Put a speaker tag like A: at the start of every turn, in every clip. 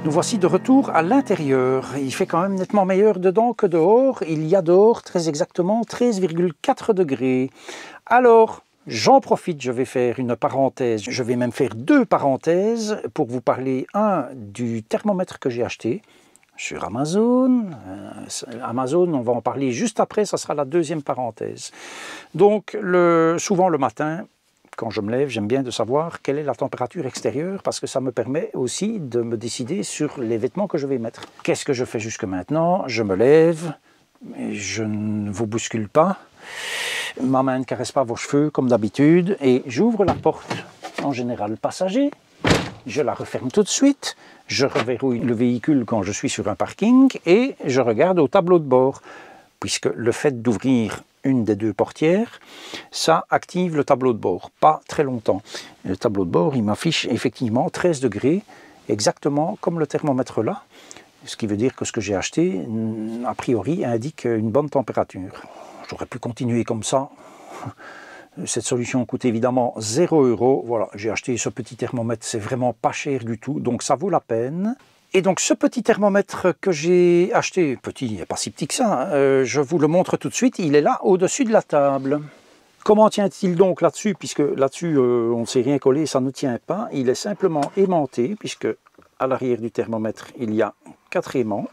A: Nous voici de retour à l'intérieur. Il fait quand même nettement meilleur dedans que dehors. Il y a dehors très exactement 13,4 degrés. Alors, j'en profite, je vais faire une parenthèse. Je vais même faire deux parenthèses pour vous parler, du thermomètre que j'ai acheté sur Amazon. Amazon, on va en parler juste après, ça sera la deuxième parenthèse. Donc, souvent le matin, quand je me lève, j'aime bien de savoir quelle est la température extérieure parce que ça me permet aussi de me décider sur les vêtements que je vais mettre. Qu'est-ce que je fais jusque maintenant? Je me lève, je ne vous bouscule pas, ma main ne caresse pas vos cheveux comme d'habitude et j'ouvre la porte, en général passager, je la referme tout de suite, je reverrouille le véhicule quand je suis sur un parking et je regarde au tableau de bord puisque le fait d'ouvrir une des deux portières, ça active le tableau de bord, pas très longtemps. Le tableau de bord, il m'affiche effectivement 13 degrés, exactement comme le thermomètre là, ce qui veut dire que ce que j'ai acheté, a priori, indique une bonne température. J'aurais pu continuer comme ça. Cette solution coûte évidemment 0 €. Voilà, j'ai acheté ce petit thermomètre, c'est vraiment pas cher du tout, donc ça vaut la peine. Et donc ce petit thermomètre que j'ai acheté, petit, il n'est pas si petit que ça, je vous le montre tout de suite, il est là au-dessus de la table. Comment tient-il donc là-dessus? Puisque là-dessus on ne s'est rien collé, ça ne tient pas. Il est simplement aimanté, puisque à l'arrière du thermomètre il y a 4 aimants.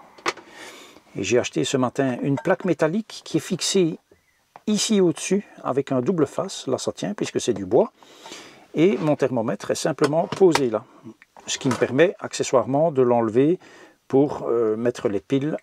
A: Et j'ai acheté ce matin une plaque métallique qui est fixée ici au-dessus avec un double face, là ça tient puisque c'est du bois. Et mon thermomètre est simplement posé là. Ce qui me permet accessoirement de l'enlever pour mettre les piles,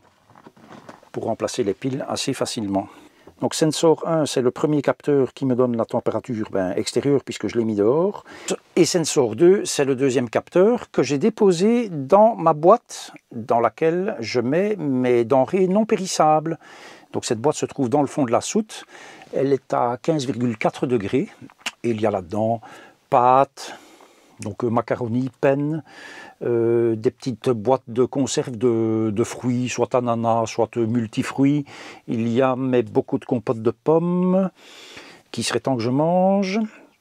A: pour remplacer les piles assez facilement. Donc Sensor 1, c'est le premier capteur qui me donne la température extérieure puisque je l'ai mis dehors. Et Sensor 2, c'est le deuxième capteur que j'ai déposé dans ma boîte dans laquelle je mets mes denrées non périssables. Donc cette boîte se trouve dans le fond de la soute. Elle est à 15,4 degrés. Et il y a là-dedans pâtes, donc macaroni, penne, des petites boîtes de conserve de fruits, soit ananas, soit multifruits. Il y a beaucoup de compotes de pommes, qui serait temps que je mange.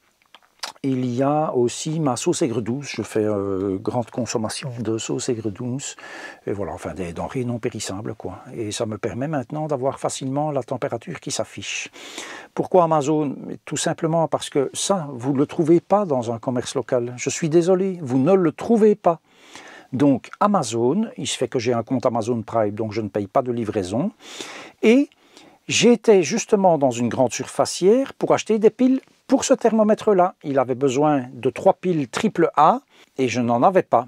A: Il y a aussi ma sauce aigre douce, je fais grande consommation de sauce aigre douce, et voilà, enfin des denrées non périssables quoi. Et ça me permet maintenant d'avoir facilement la température qui s'affiche. Pourquoi Amazon? Tout simplement parce que ça, vous ne le trouvez pas dans un commerce local. Je suis désolé, vous ne le trouvez pas. Donc Amazon, il se fait que j'ai un compte Amazon Prime, donc je ne paye pas de livraison. Et j'étais justement dans une grande surfacière pour acheter des piles pour ce thermomètre-là. Il avait besoin de 3 piles AAA et je n'en avais pas.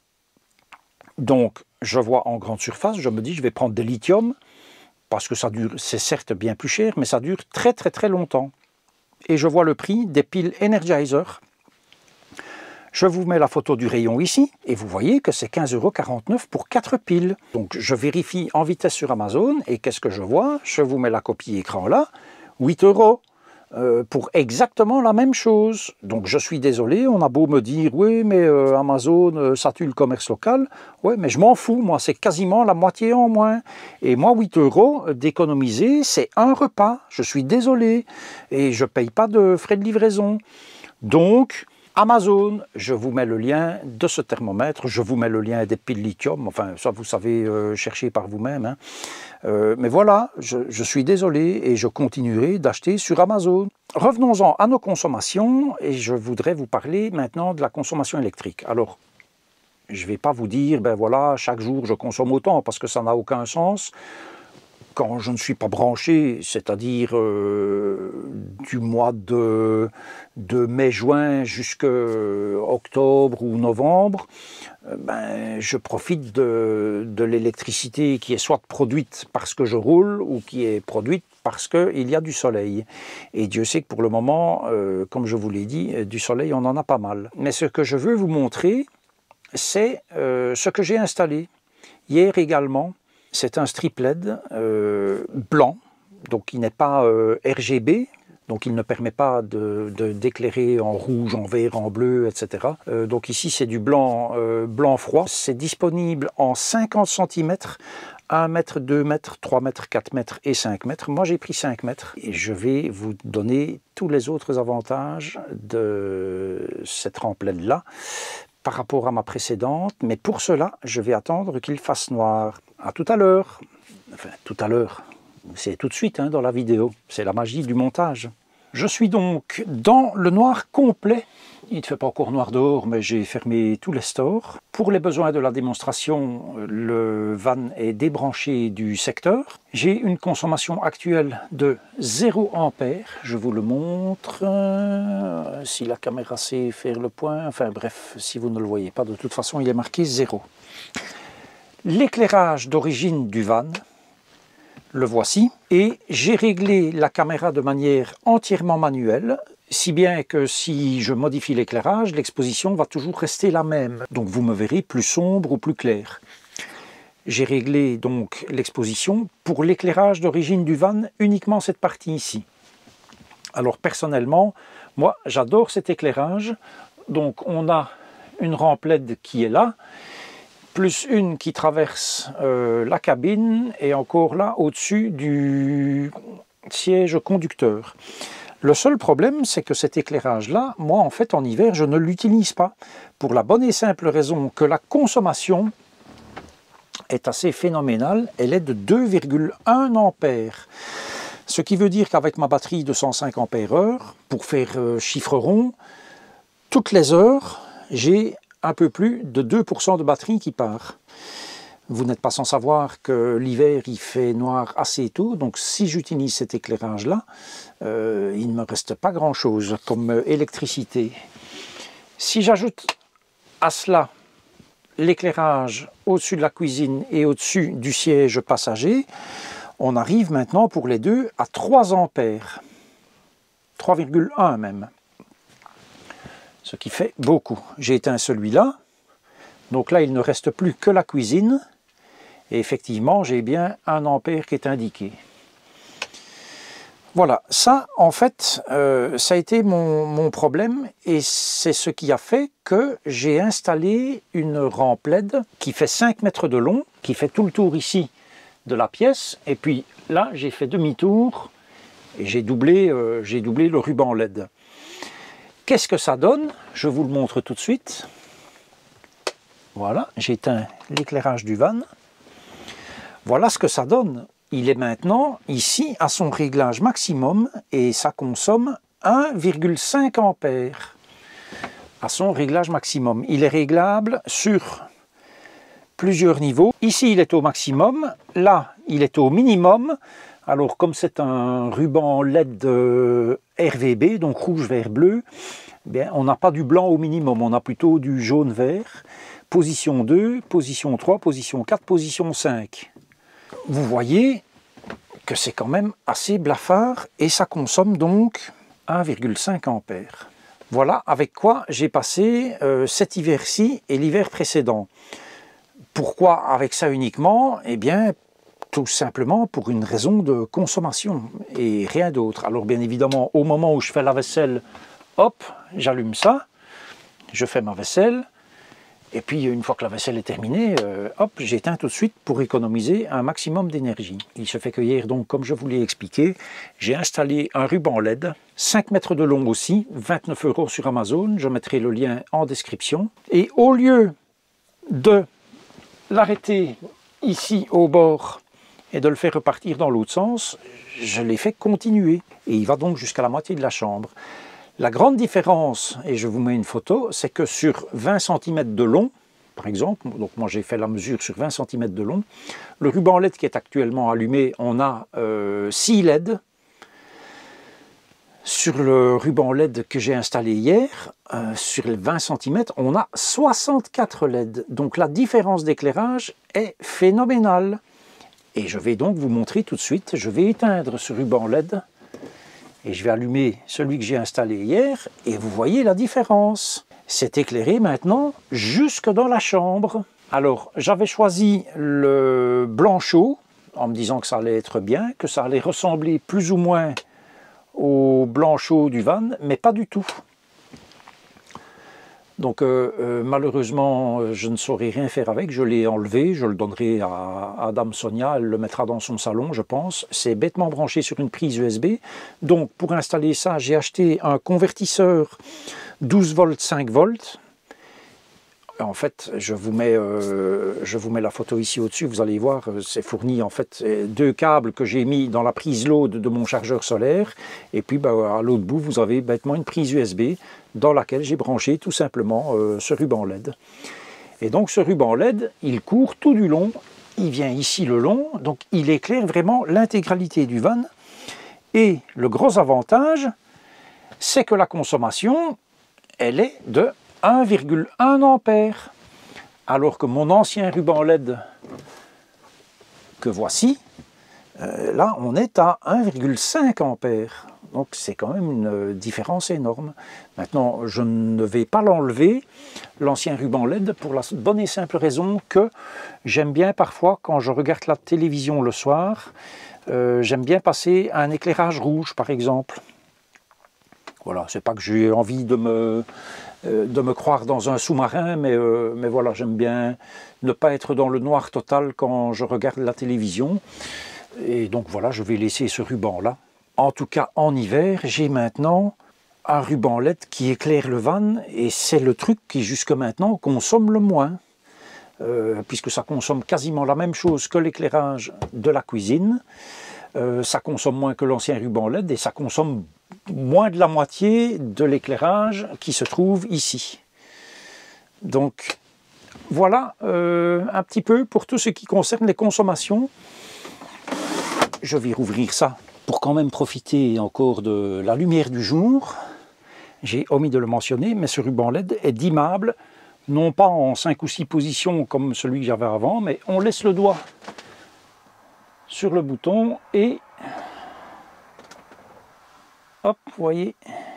A: Donc je vois en grande surface, je me dis je vais prendre des lithium parce que ça dure, c'est certes bien plus cher, mais ça dure très très très longtemps. Et je vois le prix des piles Energizer. Je vous mets la photo du rayon ici, et vous voyez que c'est 15,49 € pour 4 piles. Donc je vérifie en vitesse sur Amazon, et qu'est-ce que je vois? Je vous mets la copie écran là, 8 € pour exactement la même chose. Donc je suis désolé, on a beau me dire, oui mais Amazon, ça tue le commerce local. Oui mais je m'en fous, moi c'est quasiment la moitié en moins. Et moi 8 € d'économiser, c'est un repas, je suis désolé. Et je ne paye pas de frais de livraison. Donc Amazon, je vous mets le lien de ce thermomètre, je vous mets le lien des piles lithium, enfin ça vous savez chercher par vous-même. Hein. Mais voilà, je suis désolé et je continuerai d'acheter sur Amazon. Revenons-en à nos consommations et je voudrais vous parler maintenant de la consommation électrique. Alors, je ne vais pas vous dire, ben voilà, chaque jour je consomme autant parce que ça n'a aucun sens. Quand je ne suis pas branché, c'est-à-dire du mois de mai-juin jusqu'à octobre ou novembre, je profite de l'électricité qui est soit produite parce que je roule ou qui est produite parce qu'il y a du soleil. Et Dieu sait que pour le moment, comme je vous l'ai dit, du soleil on en a pas mal. Mais ce que je veux vous montrer, c'est ce que j'ai installé hier également. C'est un strip LED blanc, donc il n'est pas RGB, donc il ne permet pas d'éclairer en rouge, en vert, en bleu, etc. Donc ici c'est du blanc, blanc froid. C'est disponible en 50 cm, 1 mètre, 2 mètres, 3 mètres, 4 mètres et 5 mètres. Moi j'ai pris 5 mètres et je vais vous donner tous les autres avantages de cette rampe LED là. par rapport à ma précédente, mais pour cela, je vais attendre qu'il fasse noir. À tout à l'heure. Enfin, tout à l'heure, c'est tout de suite dans la vidéo. C'est la magie du montage. Je suis donc dans le noir complet. Il ne fait pas encore noir dehors, mais j'ai fermé tous les stores. Pour les besoins de la démonstration, le van est débranché du secteur. J'ai une consommation actuelle de 0 ampère. Je vous le montre. Si la caméra sait faire le point. Enfin bref, si vous ne le voyez pas, de toute façon, il est marqué 0. L'éclairage d'origine du van, le voici. Et j'ai réglé la caméra de manière entièrement manuelle. Si bien que si je modifie l'éclairage, l'exposition va toujours rester la même. Donc vous me verrez plus sombre ou plus clair. J'ai réglé donc l'exposition pour l'éclairage d'origine du van, uniquement cette partie ici. Alors personnellement, moi j'adore cet éclairage. Donc on a une rampe LED qui est là, plus une qui traverse la cabine et encore là au-dessus du siège conducteur. Le seul problème, c'est que cet éclairage-là, moi, en fait, en hiver, je ne l'utilise pas. Pour la bonne et simple raison que la consommation est assez phénoménale. Elle est de 2,1 ampères. Ce qui veut dire qu'avec ma batterie de 105 ampères-heure, pour faire chiffre rond, toutes les heures, j'ai un peu plus de 2% de batterie qui part. Vous n'êtes pas sans savoir que l'hiver, il fait noir assez tôt, donc si j'utilise cet éclairage-là, il ne me reste pas grand-chose comme électricité. Si j'ajoute à cela l'éclairage au-dessus de la cuisine et au-dessus du siège passager, on arrive maintenant pour les deux à 3 ampères, 3,1 même, ce qui fait beaucoup. J'ai éteint celui-là, donc là il ne reste plus que la cuisine. Et effectivement, j'ai bien 1 ampère qui est indiqué. Voilà, ça, en fait, ça a été mon problème et c'est ce qui a fait que j'ai installé une rampe LED qui fait 5 mètres de long, qui fait tout le tour ici de la pièce. Et puis là, j'ai fait demi-tour et j'ai doublé le ruban LED. Qu'est-ce que ça donne? Je vous le montre tout de suite. Voilà, j'éteins l'éclairage du van. Voilà ce que ça donne. Il est maintenant ici à son réglage maximum et ça consomme 1,5 ampères à son réglage maximum. Il est réglable sur plusieurs niveaux. Ici, il est au maximum. Là, il est au minimum. Alors, comme c'est un ruban LED RVB, donc rouge, vert, bleu, bien, on n'a pas du blanc au minimum. On a plutôt du jaune, vert. Position 2, position 3, position 4, position 5. Vous voyez que c'est quand même assez blafard et ça consomme donc 1,5 ampères. Voilà avec quoi j'ai passé cet hiver-ci et l'hiver précédent. Pourquoi avec ça uniquement? Eh bien, tout simplement pour une raison de consommation et rien d'autre. Alors bien évidemment, au moment où je fais la vaisselle, hop, j'allume ça, je fais ma vaisselle. Et puis, une fois que la vaisselle est terminée, hop, j'éteins tout de suite pour économiser un maximum d'énergie. Il se fait que hier, donc, comme je vous l'ai expliqué, j'ai installé un ruban LED, 5 mètres de long aussi, 29 € sur Amazon. Je mettrai le lien en description. Et au lieu de l'arrêter ici au bord et de le faire repartir dans l'autre sens, je l'ai fait continuer. Et il va donc jusqu'à la moitié de la chambre. La grande différence, et je vous mets une photo, c'est que sur 20 cm de long, par exemple, donc moi j'ai fait la mesure sur 20 cm de long, le ruban LED qui est actuellement allumé, on a 6 LED. Sur le ruban LED que j'ai installé hier, sur les 20 cm, on a 64 LED. Donc la différence d'éclairage est phénoménale. Et je vais donc vous montrer tout de suite, je vais éteindre ce ruban LED. Et je vais allumer celui que j'ai installé hier et vous voyez la différence. C'est éclairé maintenant jusque dans la chambre. Alors j'avais choisi le blanc chaud en me disant que ça allait être bien, que ça allait ressembler plus ou moins au blanc chaud du van, mais pas du tout. Donc malheureusement, je ne saurais rien faire avec, je l'ai enlevé, je le donnerai à Dame Sonia, elle le mettra dans son salon, je pense. C'est bêtement branché sur une prise USB. Donc pour installer ça, j'ai acheté un convertisseur 12 volts, 5 volts. En fait, je vous mets la photo ici au-dessus, vous allez voir, c'est fourni en fait 2 câbles que j'ai mis dans la prise load de mon chargeur solaire, et puis à l'autre bout, vous avez bêtement une prise USB dans laquelle j'ai branché tout simplement ce ruban LED. Et donc ce ruban LED, il court tout du long, il vient ici le long, donc il éclaire vraiment l'intégralité du van. Et le gros avantage, c'est que la consommation, elle est de 1,1 ampère, alors que mon ancien ruban LED que voici, là on est à 1,5 ampère. Donc c'est quand même une différence énorme. Maintenant, je ne vais pas l'enlever, l'ancien ruban LED, pour la bonne et simple raison que j'aime bien parfois, quand je regarde la télévision le soir, j'aime bien passer à un éclairage rouge par exemple. Voilà, c'est pas que j'ai envie de me croire dans un sous-marin, mais voilà, j'aime bien ne pas être dans le noir total quand je regarde la télévision. Et donc voilà, je vais laisser ce ruban-là. En tout cas, en hiver, j'ai maintenant un ruban LED qui éclaire le van, et c'est le truc qui jusque maintenant consomme le moins, puisque ça consomme quasiment la même chose que l'éclairage de la cuisine. Ça consomme moins que l'ancien ruban LED, et ça consomme moins de la moitié de l'éclairage qui se trouve ici. Donc voilà un petit peu pour tout ce qui concerne les consommations. Je vais rouvrir ça pour quand même profiter encore de la lumière du jour. J'ai omis de le mentionner, mais ce ruban LED est dimmable, non pas en 5 ou 6 positions comme celui que j'avais avant, mais on laisse le doigt sur le bouton et hop, vous voyez,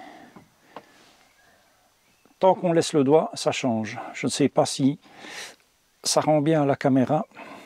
A: tant qu'on laisse le doigt, ça change. Je ne sais pas si ça rend bien à la caméra.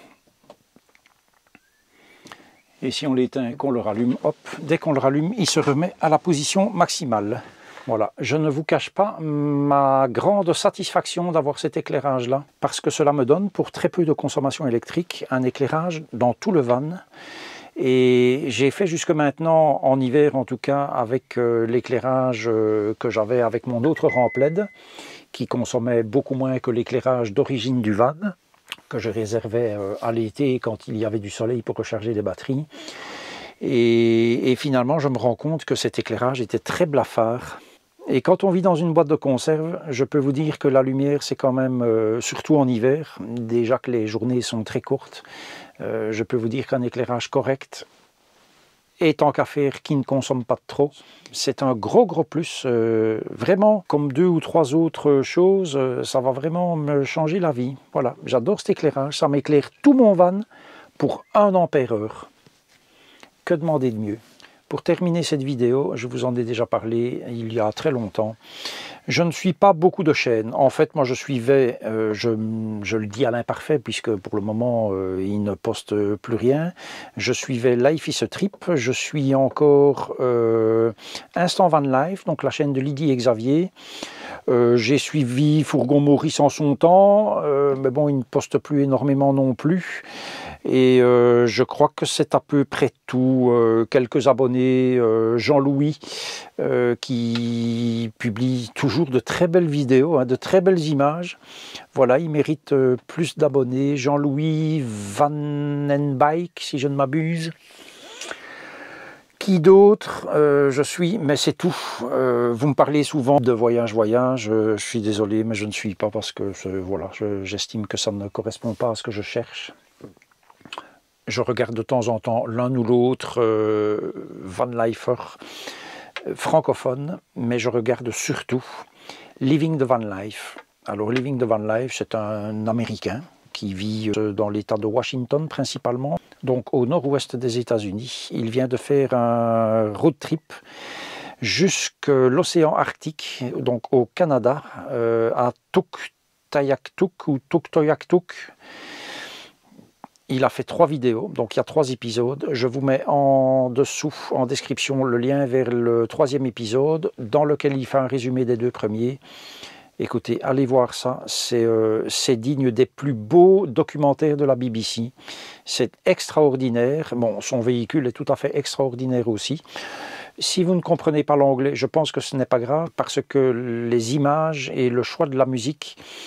A: Et si on l'éteint, qu'on le rallume, hop, dès qu'on le rallume, il se remet à la position maximale. Voilà, je ne vous cache pas ma grande satisfaction d'avoir cet éclairage-là, parce que cela me donne, pour très peu de consommation électrique, un éclairage dans tout le van. Et j'ai fait jusque maintenant, en hiver en tout cas, avec l'éclairage que j'avais avec mon autre rampe LED, qui consommait beaucoup moins que l'éclairage d'origine du van, que je réservais à l'été quand il y avait du soleil pour recharger les batteries. Et finalement, je me rends compte que cet éclairage était très blafard. Et quand on vit dans une boîte de conserve, je peux vous dire que la lumière, c'est quand même, surtout en hiver, déjà que les journées sont très courtes, je peux vous dire qu'un éclairage correct, et tant qu'à faire qui ne consomme pas trop, c'est un gros plus. Vraiment, comme 2 ou 3 autres choses, ça va vraiment me changer la vie. Voilà, j'adore cet éclairage, ça m'éclaire tout mon van pour 1 ampère-heure. Que demander de mieux? Pour terminer cette vidéo, je vous en ai déjà parlé il y a très longtemps. Je ne suis pas beaucoup de chaînes. En fait, moi je suivais, je le dis à l'imparfait puisque pour le moment il ne poste plus rien. Je suivais Life is a Trip, je suis encore Instant Van Life, donc la chaîne de Lydie et Xavier. J'ai suivi Fourgon Maurice en son temps, mais bon, il ne poste plus énormément non plus. Et je crois que c'est à peu près tout. Quelques abonnés, Jean-Louis, qui publie toujours de très belles vidéos, hein, de très belles images. Voilà, il mérite plus d'abonnés. Jean-Louis Vanenbike, si je ne m'abuse. Qui d'autre je suis, mais c'est tout. Vous me parlez souvent de voyage. Je suis désolé, mais je ne suis pas parce que voilà, j'estime que ça ne correspond pas à ce que je cherche. Je regarde de temps en temps l'un ou l'autre Van Lifer francophone, mais je regarde surtout Living the Van Life. Alors Living the Van Life, c'est un Américain qui vit dans l'état de Washington principalement, donc au nord-ouest des États-Unis. Il vient de faire un road trip jusqu'à l'océan Arctique, donc au Canada, à Tuktoyaktuk ou Tuktoyaktuk. Il a fait 3 vidéos, donc il y a 3 épisodes. Je vous mets en dessous, en description, le lien vers le 3e épisode, dans lequel il fait un résumé des 2 premiers. Écoutez, allez voir ça, c'est digne des plus beaux documentaires de la BBC. C'est extraordinaire. Bon, son véhicule est tout à fait extraordinaire aussi. Si vous ne comprenez pas l'anglais, je pense que ce n'est pas grave, parce que les images et le choix de la musique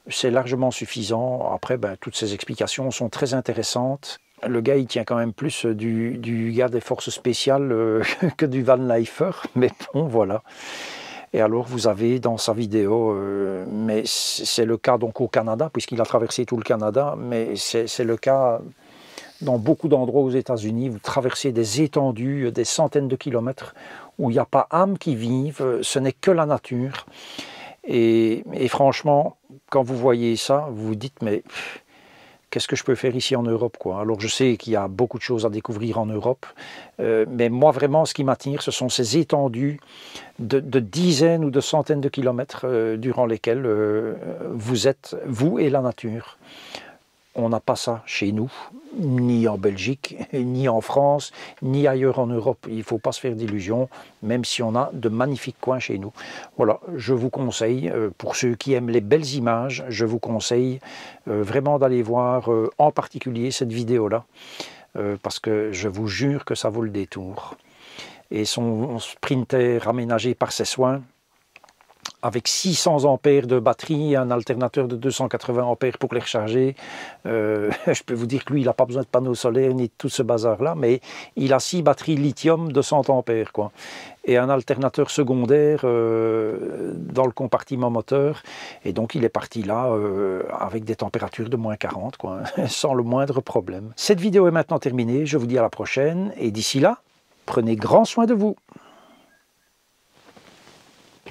A: c'est largement suffisant. Après, ben, toutes ces explications sont très intéressantes. Le gars, il tient quand même plus du gars des forces spéciales que du Van Lifer, mais bon, voilà. Et alors, vous avez dans sa vidéo, mais c'est le cas donc au Canada, puisqu'il a traversé tout le Canada, mais c'est le cas dans beaucoup d'endroits aux États-Unis. Vous traversez des étendues, des centaines de kilomètres, où il n'y a pas âme qui vive, ce n'est que la nature. Et franchement, quand vous voyez ça, vous vous dites, mais qu'est-ce que je peux faire ici en Europe, quoi? Alors je sais qu'il y a beaucoup de choses à découvrir en Europe, mais moi vraiment ce qui m'attire, ce sont ces étendues de dizaines ou de centaines de kilomètres durant lesquelles vous êtes, vous et la nature. On n'a pas ça chez nous, ni en Belgique, ni en France, ni ailleurs en Europe. Il ne faut pas se faire d'illusions, même si on a de magnifiques coins chez nous. Voilà, je vous conseille, pour ceux qui aiment les belles images, je vous conseille vraiment d'aller voir en particulier cette vidéo-là, parce que je vous jure que ça vaut le détour. Et son Sprinter aménagé par ses soins, avec 600 ampères de batterie, un alternateur de 280 ampères pour les recharger. Je peux vous dire que lui, il n'a pas besoin de panneaux solaires ni de tout ce bazar-là, mais il a 6 batteries lithium de 100 ampères, quoi. Et un alternateur secondaire dans le compartiment moteur. Et donc, il est parti là avec des températures de moins 40, quoi, sans le moindre problème. Cette vidéo est maintenant terminée. Je vous dis à la prochaine. Et d'ici là, prenez grand soin de vous.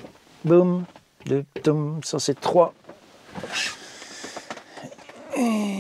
A: Boum, ça c'est 3. Et